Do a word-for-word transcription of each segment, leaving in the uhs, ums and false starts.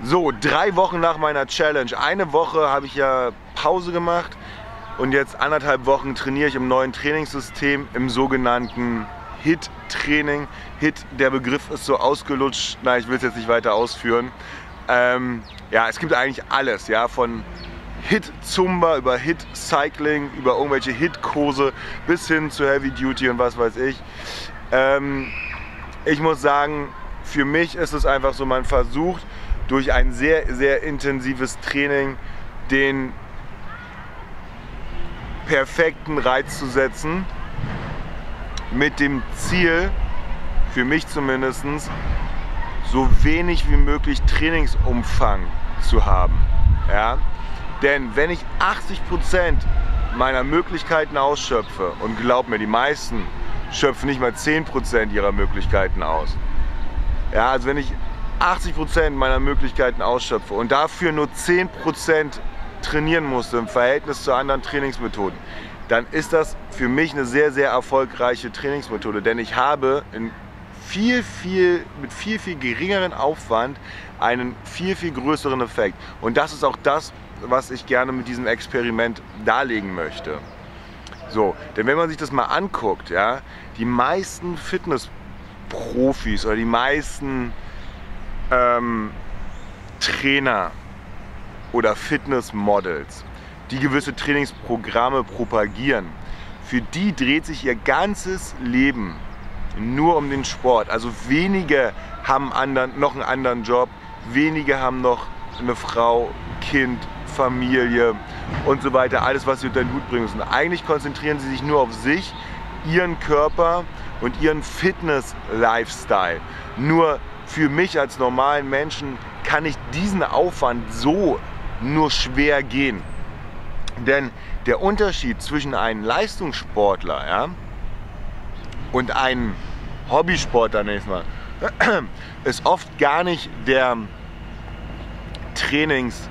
So, drei Wochen nach meiner Challenge. Eine Woche habe ich ja Pause gemacht und jetzt anderthalb Wochen trainiere ich im neuen Trainingssystem, im sogenannten HIIT-Training. HIIT, der Begriff ist so ausgelutscht, na, ich will es jetzt nicht weiter ausführen. Ähm, ja, es gibt eigentlich alles, ja, von HIIT-Zumba über HIIT-Cycling, über irgendwelche HIIT-Kurse bis hin zu Heavy-Duty und was weiß ich. Ähm, ich muss sagen, für mich ist es einfach so, man versucht durch ein sehr, sehr intensives Training den perfekten Reiz zu setzen, mit dem Ziel, für mich zumindest, so wenig wie möglich Trainingsumfang zu haben. Ja? Denn wenn ich achtzig Prozent meiner Möglichkeiten ausschöpfe, und glaub mir, die meisten schöpfen nicht mal zehn Prozent ihrer Möglichkeiten aus. Ja, also wenn ich achtzig Prozent meiner Möglichkeiten ausschöpfe und dafür nur zehn Prozent trainieren musste im Verhältnis zu anderen Trainingsmethoden, dann ist das für mich eine sehr, sehr erfolgreiche Trainingsmethode. Denn ich habe in viel, viel, mit viel, viel geringeren Aufwand einen viel, viel größeren Effekt. Und das ist auch das, was ich gerne mit diesem Experiment darlegen möchte. So, denn wenn man sich das mal anguckt, ja, die meisten Fitnessprofis oder die meisten ähm, Trainer oder Fitnessmodels, die gewisse Trainingsprogramme propagieren, für die dreht sich ihr ganzes Leben nur um den Sport. Also wenige haben anderen, noch einen anderen Job, wenige haben noch eine Frau, Kind, Familie und so weiter, alles, was sie unter den Hut bringen müssen. Eigentlich konzentrieren sie sich nur auf sich, ihren Körper und ihren Fitness-Lifestyle. Nur für mich als normalen Menschen kann ich diesen Aufwand so nur schwer gehen. Denn der Unterschied zwischen einem Leistungssportler, ja, und einem Hobbysportler, nächstes Mal, ist oft gar nicht der Trainings,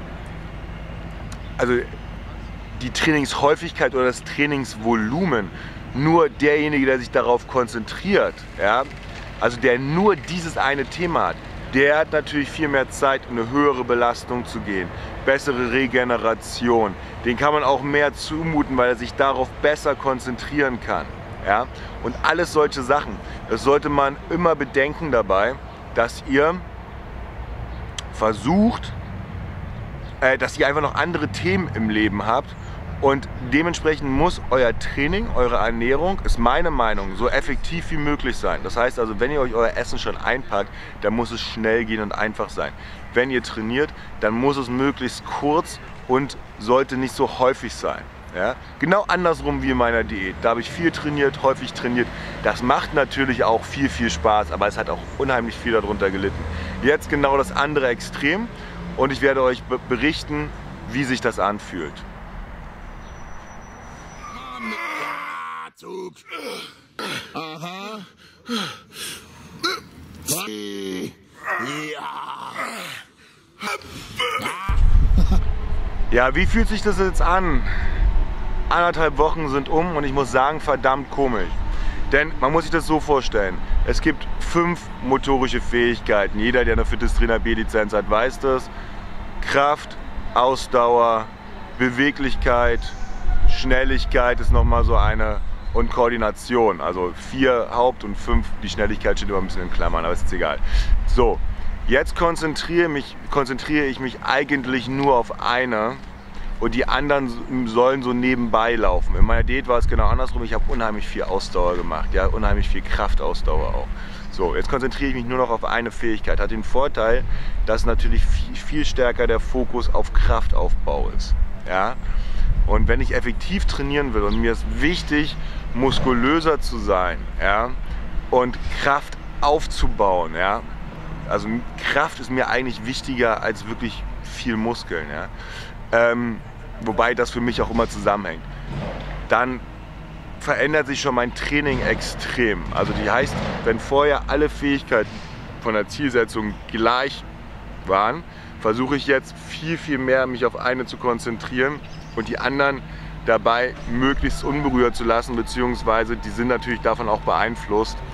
also die Trainingshäufigkeit oder das Trainingsvolumen. Nur derjenige, der sich darauf konzentriert, ja, also der nur dieses eine Thema hat, der hat natürlich viel mehr Zeit, in eine höhere Belastung zu gehen, bessere Regeneration. Den kann man auch mehr zumuten, weil er sich darauf besser konzentrieren kann. Ja? Und alles solche Sachen, das sollte man immer bedenken dabei, dass ihr versucht, äh, dass ihr einfach noch andere Themen im Leben habt. Und dementsprechend muss euer Training, eure Ernährung, ist meine Meinung, so effektiv wie möglich sein. Das heißt also, wenn ihr euch euer Essen schon einpackt, dann muss es schnell gehen und einfach sein. Wenn ihr trainiert, dann muss es möglichst kurz und sollte nicht so häufig sein. Ja? Genau andersrum wie in meiner Diät. Da habe ich viel trainiert, häufig trainiert. Das macht natürlich auch viel, viel Spaß, aber es hat auch unheimlich viel darunter gelitten. Jetzt genau das andere Extrem und ich werde euch berichten, wie sich das anfühlt. Aha. Ja, wie fühlt sich das jetzt an? Anderthalb Wochen sind um und ich muss sagen, verdammt komisch. Denn man muss sich das so vorstellen, es gibt fünf motorische Fähigkeiten. Jeder, der eine Fitnesstrainer B-Lizenz hat, weiß das. Kraft, Ausdauer, Beweglichkeit, Schnelligkeit ist nochmal so eine und Koordination. Also vier Haupt- und fünf, die Schnelligkeit steht immer ein bisschen in Klammern, aber ist jetzt egal. So, jetzt konzentriere, mich, konzentriere ich mich eigentlich nur auf eine und die anderen sollen so nebenbei laufen. In meiner Diät war es genau andersrum. Ich habe unheimlich viel Ausdauer gemacht, ja, unheimlich viel Kraftausdauer auch. So, jetzt konzentriere ich mich nur noch auf eine Fähigkeit. Hat den Vorteil, dass natürlich viel, viel stärker der Fokus auf Kraftaufbau ist. Ja? Und wenn ich effektiv trainieren will und mir ist wichtig, muskulöser zu sein, ja, und Kraft aufzubauen, ja, also Kraft ist mir eigentlich wichtiger als wirklich viel Muskeln, ja, ähm, wobei das für mich auch immer zusammenhängt, dann verändert sich schon mein Training extrem. Also die heißt, wenn vorher alle Fähigkeiten von der Zielsetzung gleich waren, versuche ich jetzt viel, viel mehr mich auf eine zu konzentrieren und die anderen dabei möglichst unberührt zu lassen, beziehungsweise die sind natürlich davon auch beeinflusst.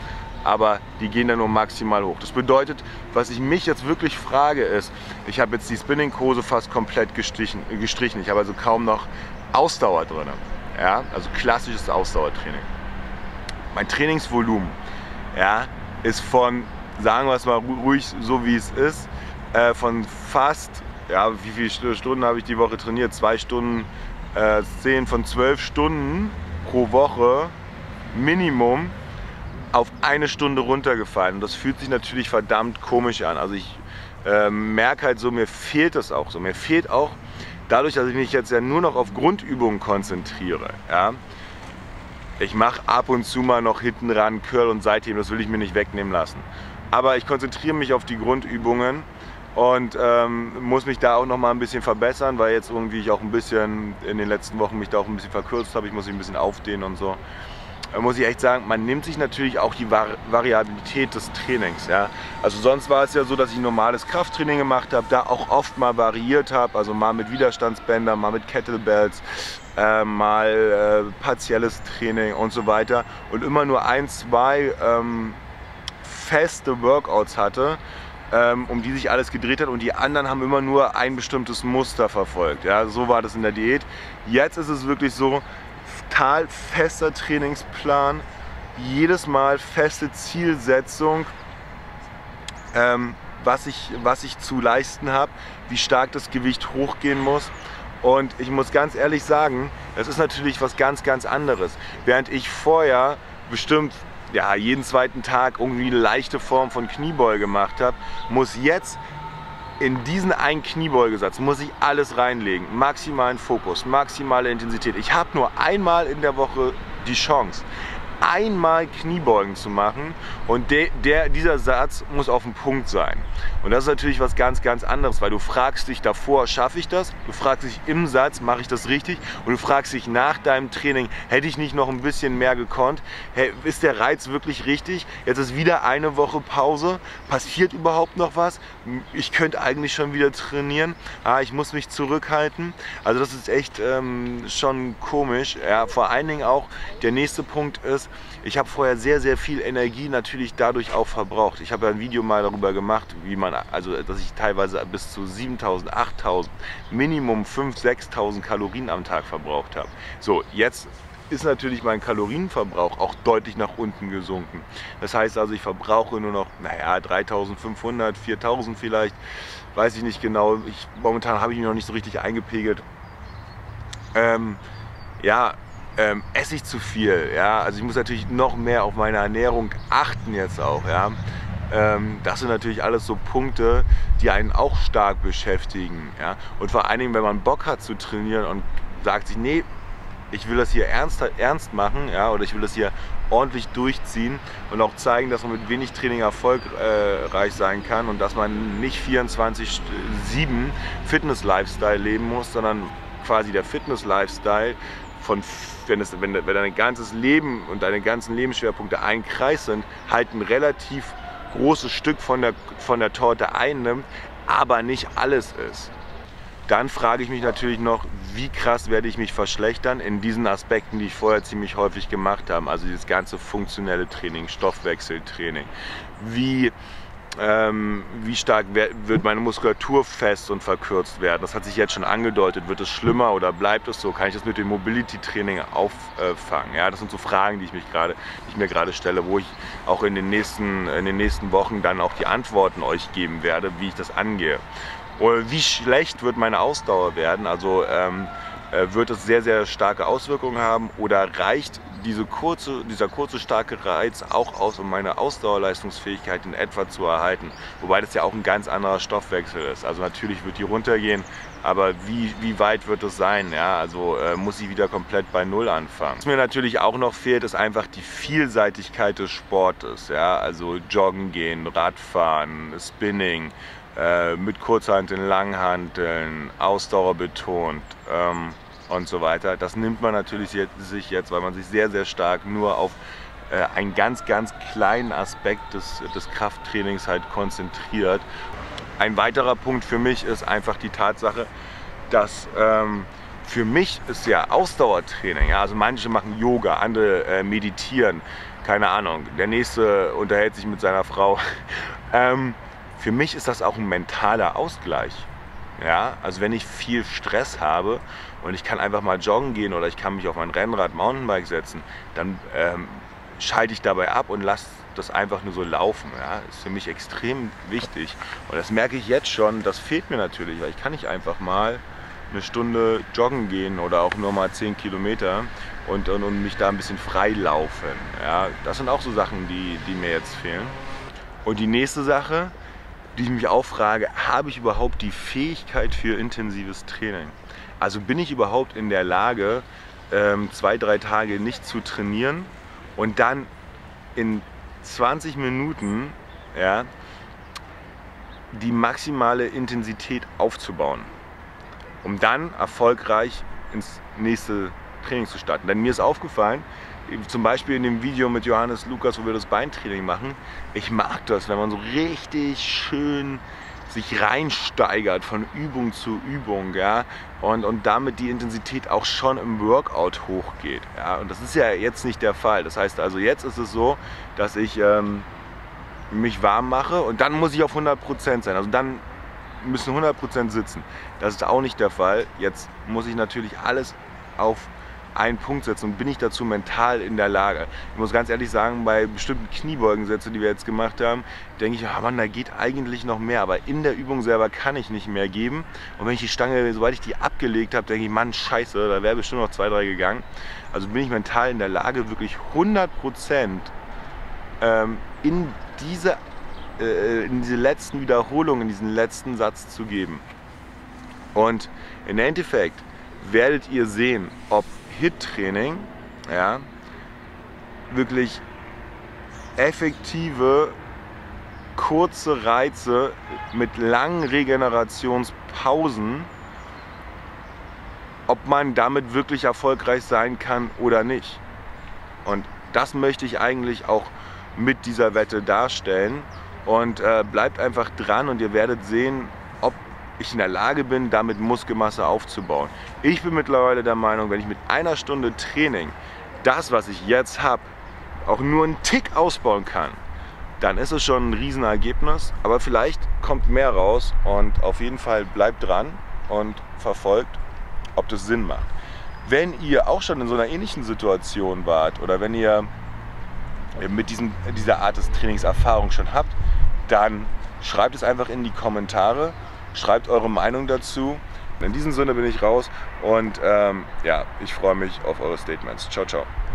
aber die gehen dann nur maximal hoch. Das bedeutet, was ich mich jetzt wirklich frage ist, ich habe jetzt die Spinning-Kurse fast komplett gestrichen, gestrichen. Ich habe also kaum noch Ausdauer drin, ja? Also klassisches Ausdauertraining. Mein Trainingsvolumen, ja, ist von, sagen wir es mal ruhig so wie es ist, äh, von fast, ja, wie viele Stunden habe ich die Woche trainiert? Zwei Stunden, äh, zehn von zwölf Stunden pro Woche Minimum auf eine Stunde runtergefallen. Und das fühlt sich natürlich verdammt komisch an. Also ich äh, merke halt so, mir fehlt das auch so. Mir fehlt auch, dadurch, dass ich mich jetzt ja nur noch auf Grundübungen konzentriere, ja, ich mache ab und zu mal noch hinten ran Curl und Seitheben, das will ich mir nicht wegnehmen lassen. Aber ich konzentriere mich auf die Grundübungen und ähm, muss mich da auch noch mal ein bisschen verbessern, weil jetzt irgendwie ich auch ein bisschen in den letzten Wochen mich da auch ein bisschen verkürzt habe. Ich muss mich ein bisschen aufdehnen und so. Da muss ich echt sagen, man nimmt sich natürlich auch die Vari Variabilität des Trainings. Ja? Also sonst war es ja so, dass ich normales Krafttraining gemacht habe, da auch oft mal variiert habe, also mal mit Widerstandsbändern, mal mit Kettlebells, äh, mal äh, partielles Training und so weiter und immer nur ein, zwei ähm, feste Workouts hatte, ähm, um die sich alles gedreht hat und die anderen haben immer nur ein bestimmtes Muster verfolgt. Ja? So war das in der Diät. Jetzt ist es wirklich so, total fester Trainingsplan, jedes Mal feste Zielsetzung, ähm, was, ich, was ich zu leisten habe, wie stark das Gewicht hochgehen muss. Und ich muss ganz ehrlich sagen, das ist natürlich was ganz, ganz anderes. Während ich vorher bestimmt ja, jeden zweiten Tag irgendwie eine leichte Form von Kniebeuge gemacht habe, muss jetzt in diesen einen Kniebeugesatz muss ich alles reinlegen. Maximalen Fokus, maximale Intensität. Ich habe nur einmal in der Woche die Chance, einmal Kniebeugen zu machen und de, der, dieser Satz muss auf dem Punkt sein. Und das ist natürlich was ganz, ganz anderes, weil du fragst dich davor, schaffe ich das? Du fragst dich im Satz, mache ich das richtig? Und du fragst dich nach deinem Training, hätte ich nicht noch ein bisschen mehr gekonnt? Hey, ist der Reiz wirklich richtig? Jetzt ist wieder eine Woche Pause. Passiert überhaupt noch was? Ich könnte eigentlich schon wieder trainieren. Ah, ich muss mich zurückhalten. Also das ist echt ähm, schon komisch. Ja, vor allen Dingen auch, der nächste Punkt ist, ich habe vorher sehr, sehr viel Energie natürlich dadurch auch verbraucht. Ich habe ja ein Video mal darüber gemacht, wie man, also dass ich teilweise bis zu siebentausend, achttausend, Minimum fünftausend, sechstausend Kalorien am Tag verbraucht habe. So, jetzt ist natürlich mein Kalorienverbrauch auch deutlich nach unten gesunken. Das heißt also, ich verbrauche nur noch, naja, dreitausendfünfhundert, viertausend vielleicht, weiß ich nicht genau. Ich, momentan habe ich mich noch nicht so richtig eingepegelt. Ähm, ja, Ähm, esse ich zu viel, ja, also ich muss natürlich noch mehr auf meine Ernährung achten jetzt auch, ja. Ähm, das sind natürlich alles so Punkte, die einen auch stark beschäftigen, ja. Und vor allen Dingen, wenn man Bock hat zu trainieren und sagt sich, nee, ich will das hier ernst, ernst machen, ja, oder ich will das hier ordentlich durchziehen und auch zeigen, dass man mit wenig Training erfolgreich sein kann und dass man nicht vierundzwanzig sieben Fitness-Lifestyle leben muss, sondern quasi der Fitness-Lifestyle von, wenn, es, wenn, wenn dein ganzes Leben und deine ganzen Lebensschwerpunkte ein Kreis sind, halt ein relativ großes Stück von der, von der Torte einnimmt, aber nicht alles ist. Dann frage ich mich natürlich noch, wie krass werde ich mich verschlechtern in diesen Aspekten, die ich vorher ziemlich häufig gemacht habe. Also dieses ganze funktionelle Training, Stoffwechseltraining. Wie Ähm, wie stark wird meine Muskulatur fest und verkürzt werden? Das hat sich jetzt schon angedeutet. Wird es schlimmer oder bleibt es so? Kann ich das mit dem Mobility-Training auffangen? Ja, das sind so Fragen, die ich, mich grade, die ich mir gerade stelle, wo ich auch in den, nächsten, in den nächsten Wochen dann auch die Antworten euch geben werde, wie ich das angehe. Oder wie schlecht wird meine Ausdauer werden? Also ähm, wird es sehr, sehr starke Auswirkungen haben oder reicht diese kurze, dieser kurze, starke Reiz auch aus, um meine Ausdauerleistungsfähigkeit in etwa zu erhalten? Wobei das ja auch ein ganz anderer Stoffwechsel ist. Also natürlich wird die runtergehen, aber wie, wie weit wird es sein? Ja, also äh, muss ich wieder komplett bei Null anfangen. Was mir natürlich auch noch fehlt, ist einfach die Vielseitigkeit des Sportes. Ja? Also Joggen gehen, Radfahren, Spinning, äh, mit Kurzhanteln, Langhanteln, Ausdauer betont. Ähm, und so weiter. Das nimmt man natürlich jetzt, sich jetzt, weil man sich sehr, sehr stark nur auf äh, einen ganz, ganz kleinen Aspekt des, des Krafttrainings halt konzentriert. Ein weiterer Punkt für mich ist einfach die Tatsache, dass ähm, für mich ist ja Ausdauertraining, ja, also manche machen Yoga, andere äh, meditieren. keine Ahnung, der nächste unterhält sich mit seiner Frau. ähm, für mich ist das auch ein mentaler Ausgleich. Ja, also wenn ich viel Stress habe und ich kann einfach mal joggen gehen oder ich kann mich auf mein Rennrad, Mountainbike setzen, dann ähm, schalte ich dabei ab und lasse das einfach nur so laufen. Ja, das ist für mich extrem wichtig und das merke ich jetzt schon, das fehlt mir natürlich, weil ich kann nicht einfach mal eine Stunde joggen gehen oder auch nur mal zehn Kilometer und, und, und mich da ein bisschen frei laufen. Ja, das sind auch so Sachen, die, die mir jetzt fehlen. Und die nächste Sache, die ich mich auch frage, habe ich überhaupt die Fähigkeit für intensives Training? Also bin ich überhaupt in der Lage, ähm, zwei, drei Tage nicht zu trainieren und dann in zwanzig Minuten, ja, die maximale Intensität aufzubauen, um dann erfolgreich ins nächste Training zu starten. Denn mir ist aufgefallen, zum Beispiel in dem Video mit Johannes Lukas, wo wir das Beintraining machen, ich mag das, wenn man so richtig schön sich reinsteigert von Übung zu Übung, ja, und, und damit die Intensität auch schon im Workout hochgeht. Ja, und das ist ja jetzt nicht der Fall. Das heißt also, jetzt ist es so, dass ich ähm, mich warm mache und dann muss ich auf hundert Prozent sein. Also dann müssen hundert Prozent sitzen. Das ist auch nicht der Fall. Jetzt muss ich natürlich alles auf einen Punkt setzen und bin ich dazu mental in der Lage. Ich muss ganz ehrlich sagen, bei bestimmten Kniebeugensätzen, die wir jetzt gemacht haben, denke ich, oh Mann, da geht eigentlich noch mehr, aber in der Übung selber kann ich nicht mehr geben. Und wenn ich die Stange, sobald ich die abgelegt habe, denke ich, Mann, scheiße, da wäre bestimmt noch zwei, drei gegangen. Also bin ich mental in der Lage, wirklich hundert Prozent ähm, in diese, äh, in diese letzten Wiederholungen, in diesen letzten Satz zu geben. Und im Endeffekt werdet ihr sehen, ob HIIT-Training, ja, wirklich effektive, kurze Reize mit langen Regenerationspausen, ob man damit wirklich erfolgreich sein kann oder nicht. Und das möchte ich eigentlich auch mit dieser Wette darstellen. Und äh, bleibt einfach dran und ihr werdet sehen, ob ich in der Lage bin, damit Muskelmasse aufzubauen. Ich bin mittlerweile der Meinung, wenn ich mit einer Stunde Training das, was ich jetzt habe, auch nur einen Tick ausbauen kann, dann ist es schon ein Riesenergebnis. Aber vielleicht kommt mehr raus und auf jeden Fall bleibt dran und verfolgt, ob das Sinn macht. Wenn ihr auch schon in so einer ähnlichen Situation wart oder wenn ihr mit diesem, dieser Art des Trainings Erfahrung schon habt, dann schreibt es einfach in die Kommentare. Schreibt eure Meinung dazu. In diesem Sinne bin ich raus und ähm, ja, ich freue mich auf eure Statements. Ciao, ciao.